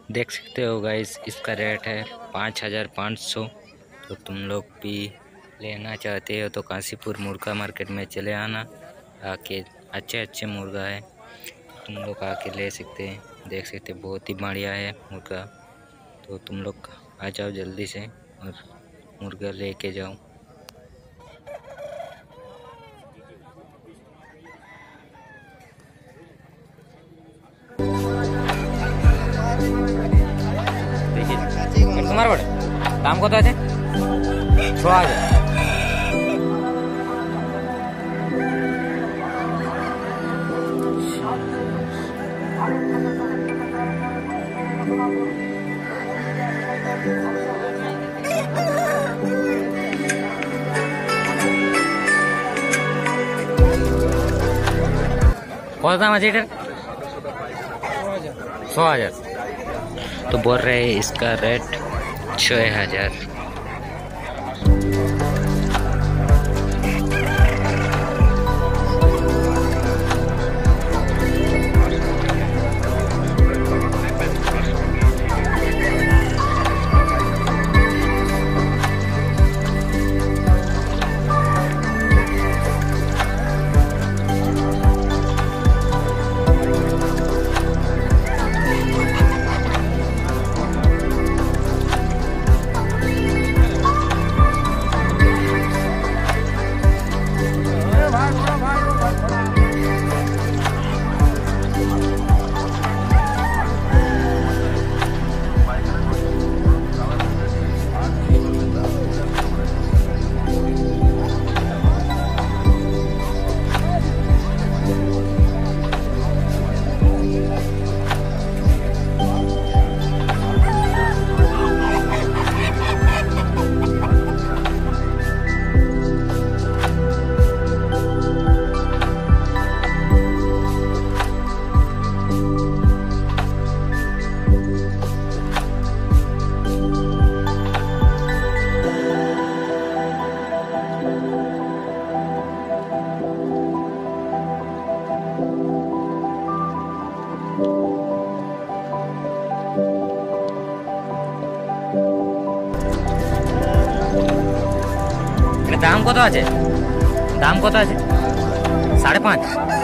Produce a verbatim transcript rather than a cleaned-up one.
देख सकते हो गाइस, इसका रेट है पाँच हज़ार पाँच सौ। तो तुम लोग भी लेना चाहते हो तो काशीपुर मुर्गा मार्केट में चले आना। आके अच्छे अच्छे मुर्गा है, तुम लोग आके ले सकते हैं। देख सकते बहुत ही बढ़िया है मुर्गा। तो तुम लोग आ जाओ जल्दी से और मुर्गा लेके जाओ। देखिए तुम्हारा बड़े दाम कत আছে ছ হাজার। কত দাম আছে এটার? ছ হাজার। तो बोल रहे हैं इसका रेट छः हज़ार। দাম কত আছে? দাম কত আছে? সাড়ে পাঁচ।